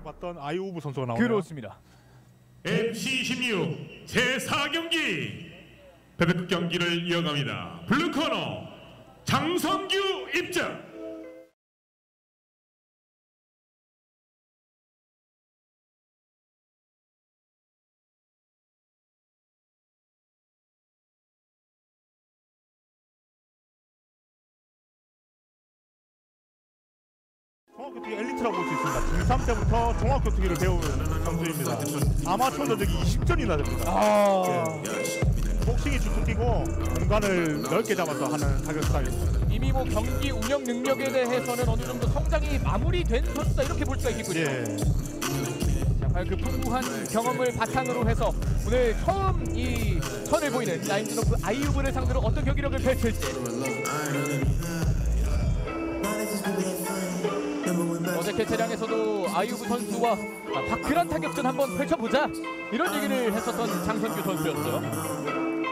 봤던 아이오브 선수가 나오네요. 그렇습니다. MC16 제4경기 패배급 경기를 이어갑니다. 블루코너 장성규 입장. 종합격투기 엘리트라고 볼 수 있습니다. 중3 때부터 종합격투기를 배우는 선수입니다. 아마추어 전적이 20전이나 됩니다. 예. 복싱이 주특기고 공간을 넓게 잡아서 하는 타격 스타일입니다. 이미 뭐 경기 운영 능력에 대해서는 어느 정도 성장이 마무리된 선수다 이렇게 볼 수가 있겠군요. 예. 자, 과연 그 풍부한 경험을 바탕으로 해서 오늘 처음 이 선을 보이는 라임즈노프 아이유브를 상대로 어떤 경기력을 펼칠지. 어저께 대량에서도 아이유브 선수와 화끈한 타격전 한번 펼쳐보자 이런 얘기를 했었던 장성규 선수였어요.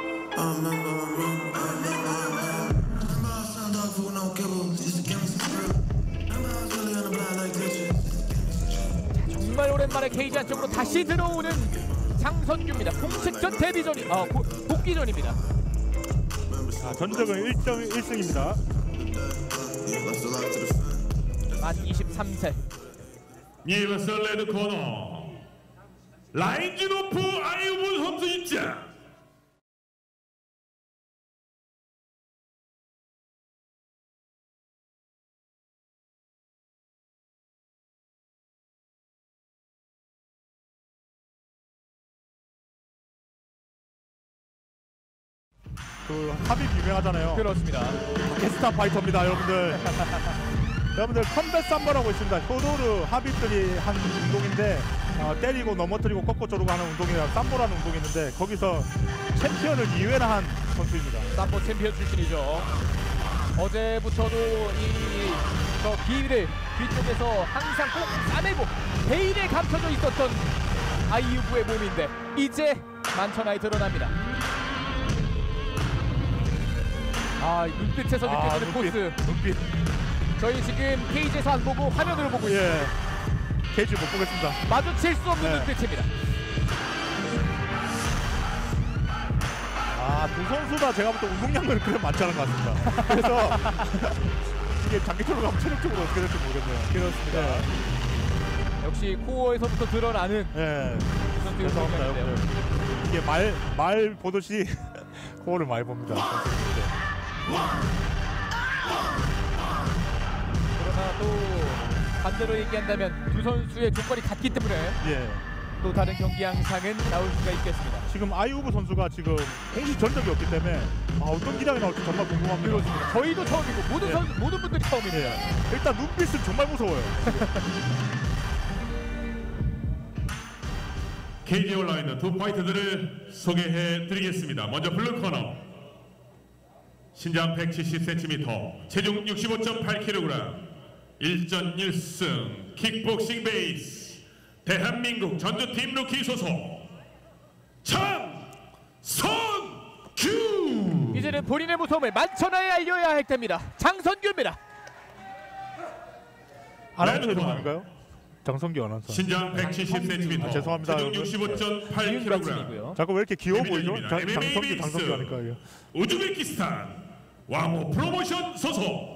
정말 오랜만에 케이지 안쪽으로 다시 들어오는 장성규입니다. 공식전 데뷔전이 복귀전입니다. 전적은 1승입니다. 만 23세. 이어서 레드코너 라임즈노프 아이오브 선수 입장. 그 합입 유명하잖아요. 그렇습니다. 게스타 파이터입니다, 여러분들. 여러분들 컴뱃 삼보라고 있습니다. 효도르 합입들이 한 운동인데 때리고 넘어뜨리고 꺾고 조르고 하는 운동이라 삼보라는 운동이 있는데 거기서 챔피언을 2회나 한 선수입니다. 삼보 챔피언 출신이죠. 어제부터도 저 비를 뒤쪽에서 항상 꼭 싸매고 베일에 감춰져 있었던 아이유브의 몸인데 이제 만천하에 드러납니다. 눈빛에서 느껴지는 포스. 눈빛. 저희 지금 케이지에서 안 보고 화면으로 보고 있습니다. 예. 케이지 못 보겠습니다. 마주칠 수 없는 눈빛입니다. 두 선수 다 제가 볼 때 운동량은 그래 많지 않은 것 같습니다. 그래서 이게 장기적으로 가면 체력적으로 어떻게 될지 모르겠네요. 그렇습니다. 예. 역시 코어에서부터 드러나는 예. 선수의 죄송합니다, 운동량인데요. 여러분들. 이게 말 보듯이 코어를 많이 봅니다. 그러나 또 반대로 얘기한다면 두 선수의 조건이 같기 때문에 예. 또 다른 경기 양상은 나올 수가 있겠습니다. 지금 아이오브 선수가 지금 공식 전적이 없기 때문에 어떤 기량이 나올지 정말 궁금합니다. 그렇습니다. 저희도 처음이고 모든 예. 모든 분들이 처음입니다. 일단 눈빛은 정말 무서워요. 케이지에 올라있는 두 파이터들을 소개해드리겠습니다. 먼저 블루코너 신장 170cm 체중 65.8kg 1전 1승 킥복싱 베이스 대한민국 전주팀 루키 소속 장성규. 이제는 본인의 무서움을 만천하에 알려야 할 때입니다. 장성규입니다. 아나운서 이름 아닌가요? 장성규 아나운서. 신장 170cm 죄송합니다. 체중 65.8kg 자꾸 왜 이렇게 귀여워 보이죠? MMA 장성규 하니까. 우즈베키스탄 와모 프로모션 소속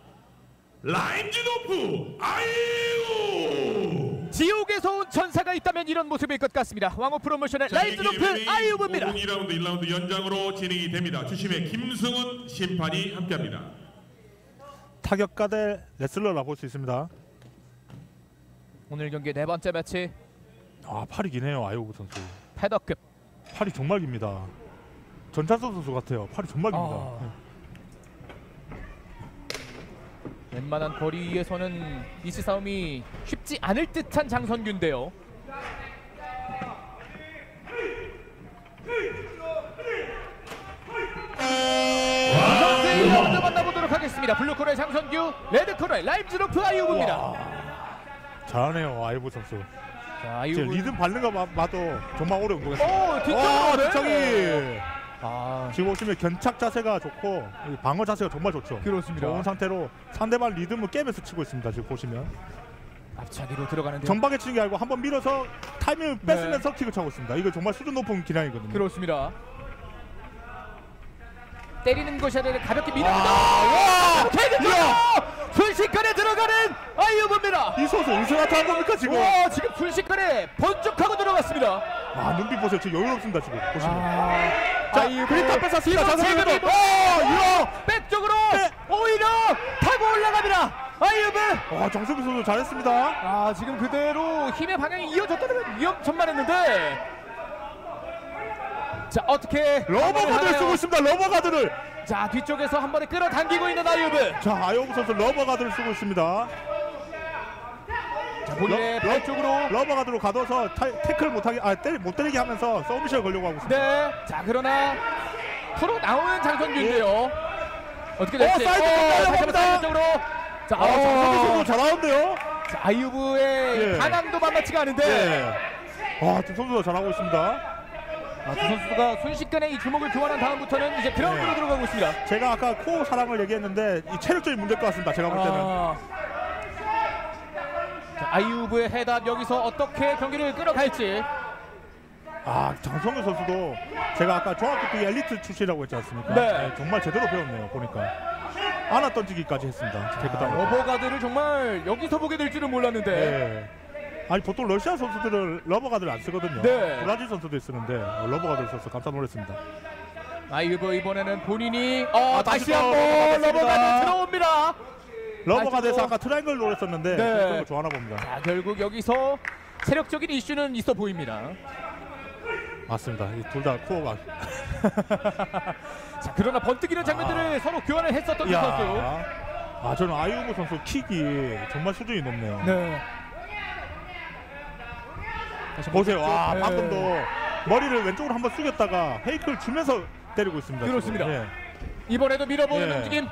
라임즈노프 아이유. 지옥에서 온 천사가 있다면 이런 모습일 것 같습니다. 왕호 프로모션의 라임즈노프 아이유브입니다. 5분 2라운드 1라운드 연장으로 진행이 됩니다. 주심의 김승훈 심판이 함께합니다. 타격가 대 레슬러라 볼 수 있습니다. 오늘 경기 네 번째 매치. 팔이 기네요, 아이오브 선수. 패더급. 팔이 정말 깁니다. 전찬선 선수 같아요. 팔이 정말 깁니다. 웬만한 거리에서는 이시 싸움이 쉽지 않을 듯한 장성규인데요. 선수의 먼저 만나보도록 하겠습니다. 블루코너의 장성규, 레드코너의 라임즈노프 아이유브입니다. 잘하네요, 아이오브 선수. 자, 아이유브 리듬 밟는 거 봐도 정말 오래 운동했어요. 뒤쪽으로 지금 보시면 견착 자세가 좋고 방어 자세가 정말 좋죠. 그렇습니다. 좋은 상태로 상대방 리듬을 깨면서 치고 있습니다. 지금 보시면 앞차기로 들어가는데 정박에 치는 게 아니고 한번 밀어서 타이밍을 뺏으면서 킥을 차고 있습니다. 이거 정말 수준 높은 기량이거든요. 그렇습니다. 때리는 것이 아니라 가볍게 밀어낸다. 와! 순식간에 들어가는 아이유브입니다. 이 선수 어디서 나타난 겁니까 지금? 와, 지금 순식간에 번쩍하고 들어갔습니다. 아, 눈빛 보세요. 지금 여유 없습니다 지금. 보시면. 자, 그림 다 뺏었습니다. 지금 백쪽으로 오히려 타고 올라갑니다. 아이유브. 정석규 선수 잘했습니다. 아, 지금 그대로 힘의 방향이 이어졌다면 위험천만했는데. 자, 어떻게 러버가드를 쓰고 있습니다. 러버가드를. 자, 뒤쪽에서 한 번에 끌어당기고 있는 아이유브. 자, 아이유브 선수 러버가드를 쓰고 있습니다. 자, 본인의 발 쪽으로 러버가드로 가둬서 태클 못하게 못 때리게 하면서 서브미션을 걸려고 하고 있습니다. 네. 자, 그러나 프로 나오는 장선규인데요. 어떻게 될지. 사이드 다시 한번 쪽으로. 자, 정석규 선수 잘하는데요. 자, 아이유브의 반항도 만만치가 않은데. 두 선수가 잘하고 있습니다. 두 선수가 순식간에 이 주먹을 교환한 다음부터는 이제 그라운드로 들어가고 있습니다. 제가 아까 코어 사랑을 얘기했는데 이 체력적인 문제일 것 같습니다. 제가 볼 때는. 자, 아이유브의 해답 여기서 어떻게 경기를 끌어갈지. 장성규 선수도 제가 아까 중학교 때 엘리트 출신이라고 했지 않습니까? 네. 정말 제대로 배웠네요. 보니까 안아 던지기까지 했습니다. 러버가드를 정말 여기서 보게 될 줄은 몰랐는데. 네. 아니 보통 러시아 선수들은 러버가드를 안 쓰거든요. 네. 브라질 선수도 쓰는데 러버가드를 써서 깜짝 놀랐습니다. 아이유브 이번에는 본인이 다시 또 한번 들어갔습니다. 러버가드 들어옵니다. 러버가드에서 아까 트라이앵글 노렸었는데 그런 거 좋아하나 봅니다. 자, 결국 여기서 체력적인 이슈는 있어 보입니다. 맞습니다. 둘 다 코어가. 자, 그러나 번뜩이는 장면들을 서로 교환을 했었던 이 선수. 저는 아이유브 선수 킥이 정말 수준이 높네요. 네. 보세요. 네. 방금도 머리를 왼쪽으로 한번 숙였다가 페이크를 주면서 때리고 있습니다. 그렇습니다. 지금. 이번에도 밀어보는 예. 움직임.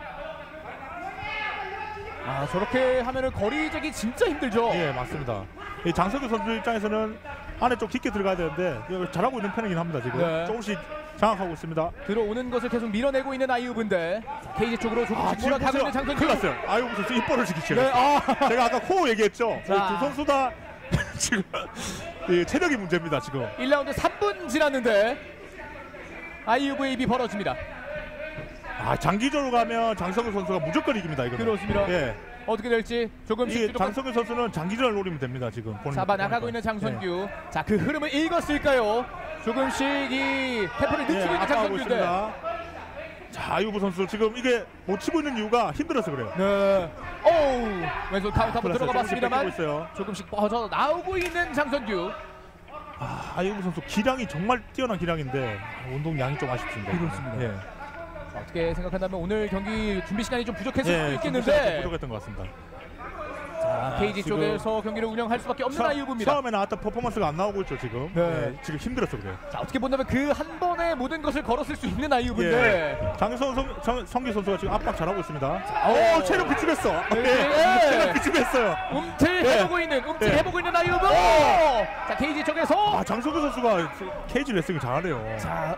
저렇게 하면은 거리제기 진짜 힘들죠. 예, 맞습니다. 이 장석규 선수 입장에서는 안에 좀 깊게 들어가야 되는데 이거 잘하고 있는 편이긴 합니다. 지금 네. 조금씩 장악하고 있습니다. 들어오는 것을 계속 밀어내고 있는 아이유브인데 케이지 쪽으로 조금씩 지금 몰아가고 있는 보세요. 장선규. 큰일 났어요. 아이유브 선수 입벌을 지키죠. 네, 제가 아까 코어 얘기했죠. 자. 두 선수 다 지금 체력이 문제입니다. 지금. 1라운드 3분 지났는데 아이유브의 입이 벌어집니다. 장기적으로 가면 장석규 선수가 무조건 이깁니다. 이거는. 그렇습니다. 예. 어떻게 될지 조금씩 이게 장석규 선수는 장기전을 노리면 됩니다. 지금. 잡아나가고 있는 장선규. 자, 그 흐름을 읽었을까요? 조금씩 이 템포를 늦추고 있는 장선규인데. 자, 아이유브 선수 지금 이게 못 치고 있는 이유가 힘들어서 그래요. 네. 오우, 왼손 카운터 한번 들어가 봤습니다만 있어요. 조금씩 뻗어 나오고 있는 장선규. 아이유브 선수 기량이 정말 뛰어난 기량인데 운동량이 좀 아쉽습니다. 그렇습니다. 예. 어떻게 생각한다면 오늘 경기 준비 시간이 좀 부족했을 수도 좀 있겠는데. 부족했던 것 같습니다. 케이지 지금 쪽에서 경기를 운영할 수밖에 없는 아이유브입니다. 처음에 나왔던 퍼포먼스가 안 나오고 있죠 지금. 네. 지금 힘들어서 그래요. 자, 어떻게 본다면 그 한 번에 모든 것을 걸었을 수 있는 아이유브인데. 장성기 선수가 지금 압박 잘하고 있습니다. 오, 체력 비축했어. 네. 체력 비축했어요. 해보고 있는 해보고 있는 아이유브. 자, 케이지 쪽에서 장성기 선수가 케이지 레슬링 잘하네요. 자,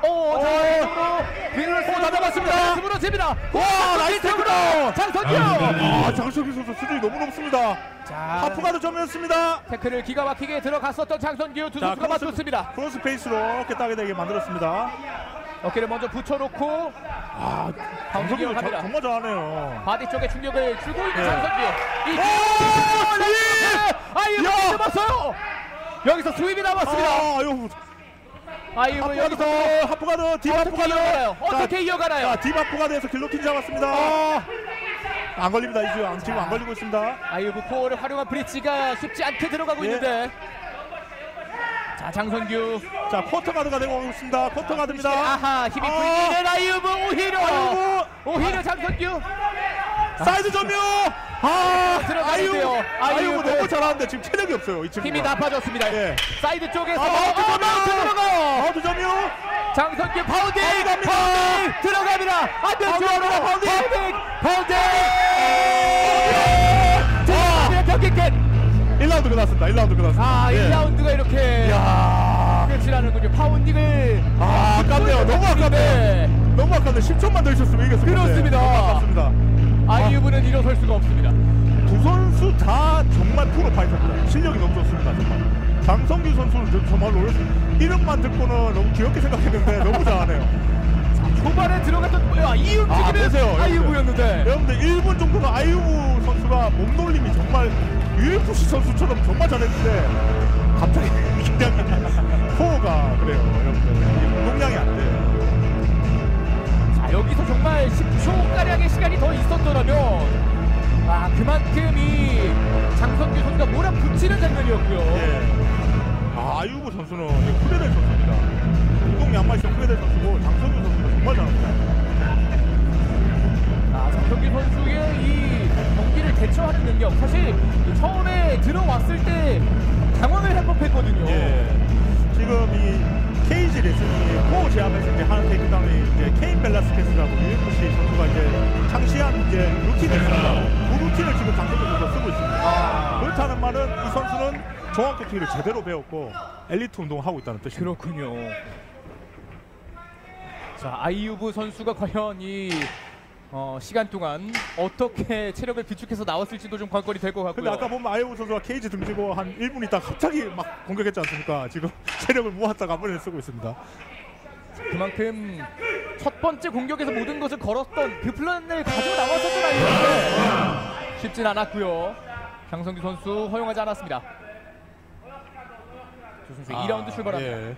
다 잡았습니다. 무너집니다. 와, 나이스 태클! 장선규. 장성기 선수 수준이 너무 높습니다. 자, 하프가드 점이었습니다. 태클을 기가 막히게 들어갔었던 장선규 두 선수가 맞붙습니다. 크로스 페이스로 어깨 따게 되게 만들었습니다. 어깨를 먼저 붙여놓고 장성기 갑니다. 정말 잘하네요. 바디 쪽에 충격을 주고 있는 네. 장선규. 아이유브 잡았어요. 여기서 수입이 남았습니다. 아이유브 여기서 하프가드 딥하프가드 어떻게 이어가나요? 딥하프가드에서 길로틴 잡았습니다. 안 걸립니다. 지금 안 걸리고 있습니다. 아이유브 코어를 활용한 브릿지가 쉽지 않게 들어가고 있는데. 자, 장선규. 자, 쿼터가드가 되고 있습니다. 쿼터가드입니다. 아하, 힘이 풀리는 아이유브 오히려 장선규. 사이드 점유. 들어가는데요. 아이유브 너무 잘하는데 지금 체력이 없어요. 이 친구가. 힘이 나빠졌습니다. 예. 사이드 쪽에서 마운트 점유. 장선규 파운딩 갑니다. 들어갑니다. 안쪽으로 파운딩. 들어갑니다. 경기 끝. 1라운드 끝났습니다. 1라운드 끝났습니다. 1라운드가 이렇게 끝이 나는군요. 파운딩을 아깝네요. 너무 아깝네. 너무 아깝네. 10초만 더 있었으면 이겼을 텐데. 그렇습니다. 너무 아깝습니다. 아이유브는 일어설 수가 없습니다. 두 선수 다 정말 프로파이터입니다. 실력이 너무 좋습니다. 정말. 장성규 선수는 정말 놀랐어요. 이름만 듣고는 너무 귀엽게 생각했는데 너무 잘하네요. 초반에 들어갔던 이 움직임은 보세요. 아이유부였는데 여러분들 1분 정도가 아이유부 선수가 몸놀림이 정말 UFC 선수처럼 정말 잘했는데 갑자기 그냥 코어가 그래요. 여러분들 운동량이 안 돼요. 자, 여기서 정말 10초가량의 시간이 더 있었더라면 그만큼 이 장성규 선수가 몰아붙이는 장면이었고요. 예. 아이유부 선수는 후레델 선수입니다. 운동 양말쇼 후레델 선수고 장성규 선수는 정말 잘합니다. 장성규 선수의 이 경기를 대처하는 능력, 사실 처음에 들어왔을 때 당황을 할 법했거든요. 예. 지금 이 케이지 레슨이 코어 제압에서 이제 하는 테이크다운이 이제 케인 벨라스케스라고 UFC 선수가 이제 창시한 이제 루틴이 있습니다. 그 루틴을 지금 장성규 선수가 쓰고 있습니다. 그렇다는 말은 이 선수는 종합 격투기를 제대로 배웠고 엘리트 운동을 하고 있다는 뜻입니다. 그렇군요. 자, 아이유부 선수가 과연 이 시간 동안 어떻게 체력을 비축해서 나왔을지도 좀 관건이 될 것 같고요. 근데 아까 보면 아이유부 선수가 케이지 등지고 한 1분 있다가 갑자기 막 공격했지 않습니까? 지금 체력을 모았다가 한 번에 쓰고 있습니다. 그만큼 첫 번째 공격에서 모든 것을 걸었던 그 플랜을 가지고 나왔었던 아이유인데 쉽진 않았고요. 장성규 선수 허용하지 않았습니다. 조 선수 2라운드 출발합니다. 예.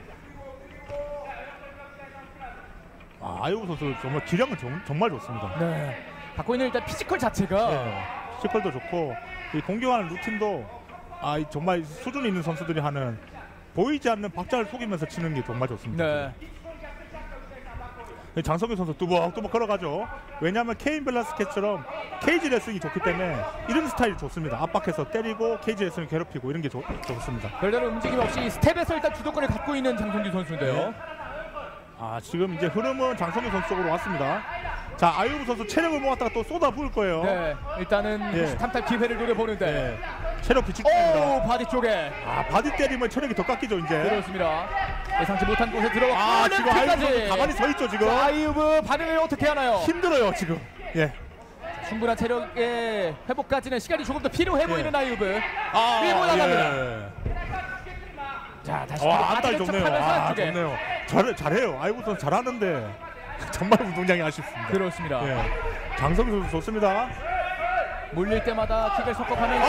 아이유부 선수 정말 기량은 정말 좋습니다. 네. 갖고 있는 일단 피지컬 자체가 예. 피지컬도 좋고 이 공격하는 루틴도 정말 수준 있는 선수들이 하는 보이지 않는 박자를 속이면서 치는 게 정말 좋습니다. 네. 장성규 선수 뚜벅뚜벅 걸어가죠. 왜냐하면 케인 벨라스케처럼 케이지 레슨이 좋기 때문에 이런 스타일이 좋습니다. 압박해서 때리고 케이지 레슨을 괴롭히고 이런 게 좋습니다. 별다른 움직임 없이 스텝에서 일단 주도권을 갖고 있는 장성규 선수인데요. 네. 지금 이제 흐름은 장성규 선수 쪽으로 왔습니다. 자, 아이유부 선수 체력을 모았다가 또 쏟아 부을 거예요. 네. 일단은 예. 탐탈 기회를 노려보는데 네. 체력 비축 중입니다. 오, 바디 쪽에 바디 때리면 체력이 더 깎이죠 이제. 그렇습니다. 예상치 못한 곳에 들어가 지금 아이유부 선수 가만히 서 있죠 지금. 아이유부 반응을 어떻게 하나요? 힘들어요 지금. 예. 충분한 체력의 회복까지는 시간이 조금 더 필요해 보이는 아이유부. 밀고 예. 나갑니다. 자, 다시 안달 좋네요. 안쪽에. 좋네요. 잘해요. 아이유부 선수 잘하는데 정말 운동량이 아쉽습니다. 그렇습니다. 예. 장성규 선수 좋습니다. 몰릴 때마다 킥을 섞어가면서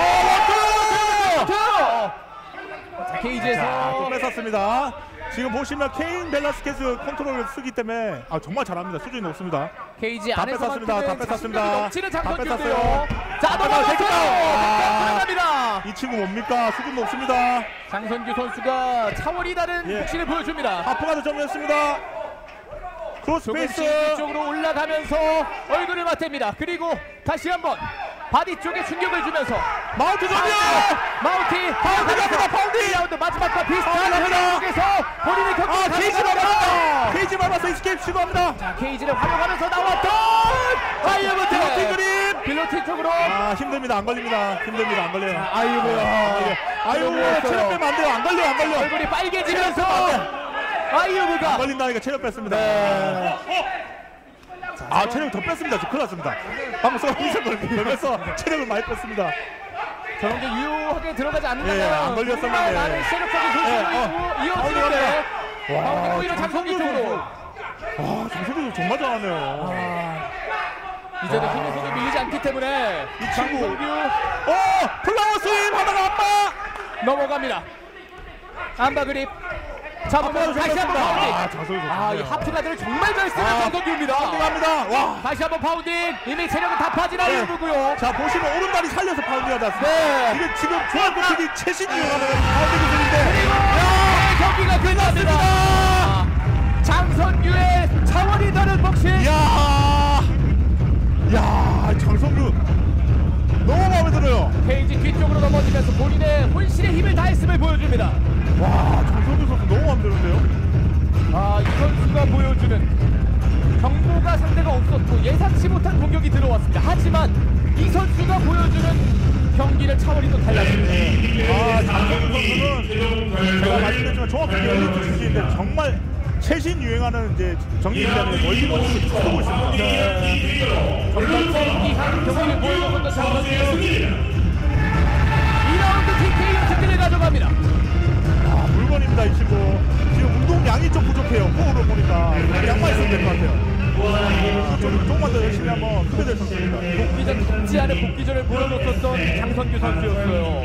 자, 케이지에서 또 뺏었습니다. 지금 보시면 케인 벨라스케스 컨트롤을 쓰기 때문에 정말 잘합니다. 수준이 높습니다. 케이지 다 안에서만큼은 뺏었습니다. 다 뺏었습니다. 자신감이 넘치는 다 장성규인데요. 뺏었어요. 자, 넘어갔어요. 들어갑니다. 이 친구 뭡니까? 수준 높습니다. 장성규 선수가 차원이 다른 예. 복신을 보여줍니다. 하프가드 정리했습니다. 크로스페이스. 조금씩 쪽으로 올라가면서 얼굴을 맞댑니다. 그리고 다시 한번 바디 쪽에 충격을 주면서 마운트 정리. 마운티 파운드 갑니다. 파운드. 2라운드 마지막과 비슷한 파운드 갑니다. 쪽에서 본인의 경기를 케이지 밟았다. 케이지 밟아서 이스케이프 시도합니다. 자, 케이지를 활용하면서 나왔던 아이유부 빌로틴 그립. 빌로틴 쪽으로 힘듭니다. 안 걸립니다. 힘듭니다. 안 걸려요. 아이유부요. 아이유부 체력 빼면 안 돼요. 안 걸려. 안 걸려. 얼굴이 빨개지면서 아이유부가 안 걸린다니까 체력 뺐습니다. 체력 더 뺐습니다. 지금 큰일 났습니다. 방금 서비스 걸면서 체력을 많이 뺐습니다. 저런 게 유효하게 들어가지 않는다면 예, 안 걸렸었는데. 정말 많은 세력적인 소식이 이어지는데 와, 오히려 장성규 쪽으로 장성규 정말 잘하네요. 이제는 힘의 손이 밀리지 않기 때문에 이 친구. 장성규 플라워 스윙 하다가 아빠 넘어갑니다. 안바 그립 잡으면서 다시 한번 파운딩. 장성규 좋습니다. 이 하프가드를 정말 잘 쓰는 장성규입니다. 파운딩합니다. 와. 다시 한번 파운딩. 이미 체력은 다 빠진 아이유부고요. 자, 보시면 오른다리 살려서 파운딩하지 않습니까? 네. 지금 조합국들이 최신 이용하는 파운딩 기술인데. 경기가 끝났습니다. 장성규의 차원이 다른 복싱. 야, 장성규 너무 마음에 들어요. 케이지 뒤쪽으로 넘어지면서 본인의 혼신의 힘을 다했음을 보여줍니다. 와, 장성규 선수 너무 마음에 드는데요. 이 선수가 보여주는 정보가 상대가 없었고 예상치 못한 공격이 들어왔습니다. 하지만 이 선수가 보여주는 경기를 차원이 또 달라집니다. 장성규 선수는 제가 말씀드렸지만 종합 엘리트 출신인데 정말 최신 유행하는 이제 정리되는 월드모드를 쓰고 있습니다. 정말 신기한 경기를 보여줬던 장선규. 2라운드 TKO 승리를 가져갑니다. 물건입니다 이 친구. 지금 운동량이 좀 부족해요. 호흡을 보니까 양말 있으면 될 것 같아요. 조금만 더 열심히 하면 크게 될 선수입니다. 복귀전 죽지 않은 복귀전을 보여줬었던 장선규 선수였어요.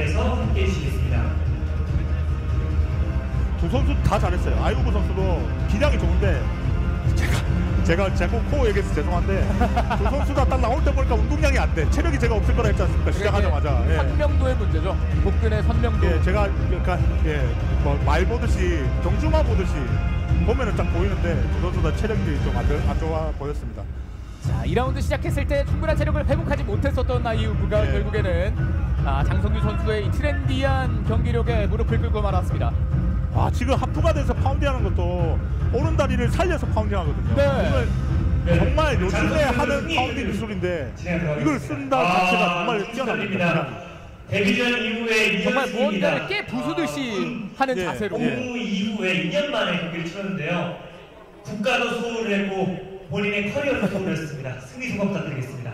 두 선수 다 잘했어요. 아이오브 선수도 기량이 좋은데 제가 자꾸 코 얘기해서 죄송한데 두 선수 다 딱 나올 때 보니까 운동량이 안 돼. 체력이 제가 없을 거라 했지 않습니까? 시작하자마자. 예. 선명도의 문제죠. 복근의 선명도. 예, 제가 그러니까 뭐 말 보듯이 경주마 보듯이 보면은 딱 보이는데 두 선수 다 체력이 좀 안 좋아 보였습니다. 자, 2라운드 시작했을 때 충분한 체력을 회복하지 못했었던 아이우브가 네. 결국에는 장성규 선수의 이 트렌디한 경기력에 무릎을 꿇고 말았습니다. 아 지금 하프가 돼서 파운딩하는 것도 오른다리를 살려서 파운딩하거든요. 네. 정말 요즘에 하는 파운딩 기술인데 이걸 쓴다 자체가 정말 뛰어납니다. 데뷔전 이후에 정말 무언가를 깨 부수듯이 하는 예, 자세로. 예. 공부 이후에 2년 만에 경기를 치렀는데요. 국가도 수호를 했고 본인의 커리어도 수호를 했습니다. 승리 소감 부탁드리겠습니다.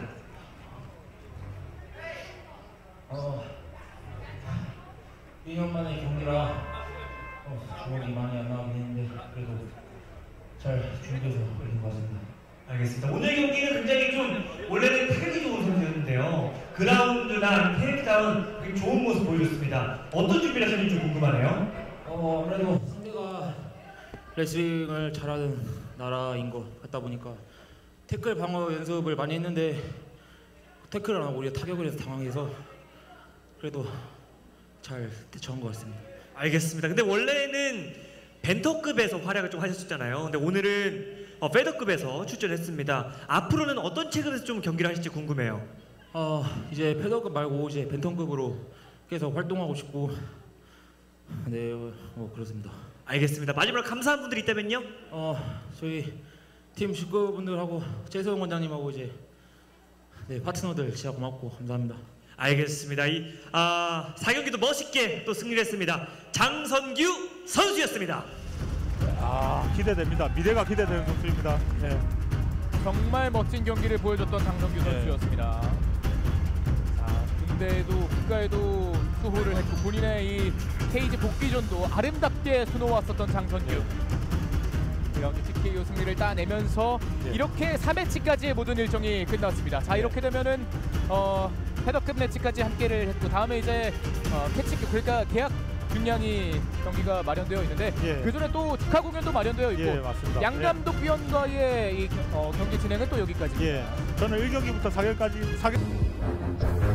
2년 만에 경기라 주먹이 많이 안 나오긴 했는데 그래도 잘 준비해서 이긴 것 같습니다. 알겠습니다. 오늘 경기는 굉장히 좀 원래는 타격이 좋은 선수였는데요. 그라운드나 테이크다운 굉장히 좋은 모습 보여줬습니다. 어떤 준비를 하셨는지 좀 궁금하네요. 아무래도 상대가 레슬링을 잘하는 나라인 것 같다 보니까 태클 방어 연습을 많이 했는데 태클을 안 하고 우리가 타격을 해서 당황해서 그래도 잘 대처한 것 같습니다. 알겠습니다. 근데 원래는 벤터급에서 활약을 좀 하셨었잖아요. 근데 오늘은 페더급에서 출전했습니다. 앞으로는 어떤 체급에서 좀 경기를 하실지 궁금해요. 이제 패더급 말고 이제 벤턴급으로 계속 활동하고 싶고 네 그렇습니다. 알겠습니다. 마지막으로 감사한 분들이 있다면요? 저희 팀 식구분들하고 재성 원장님하고 이제 파트너들 진짜 고맙고 감사합니다. 알겠습니다. 이 4경기도 멋있게 또 승리를 했습니다. 장선규 선수였습니다. 기대됩니다. 미래가 기대되는 선수입니다. 네. 정말 멋진 경기를 보여줬던 장성규 네. 선수였습니다. 자, 군대에도 국가에도 수호를 했고 본인의 이 케이지 복귀전도 아름답게 수놓았었던 장선규. 2라운드 TKO 승리를 따내면서 네. 이렇게 4매치까지의 모든 일정이 끝났습니다. 자, 이렇게 되면은 패더급 매치까지 함께를 했고 다음에 이제 캐치급 그러니까 계약 중량이 경기가 마련되어 있는데 예. 그 전에 또 축하 공연도 마련되어 있고 예, 맞습니다. 양감독 위원과의 이 경기 진행은 또 여기까지. 예. 저는 1경기부터 4경기까지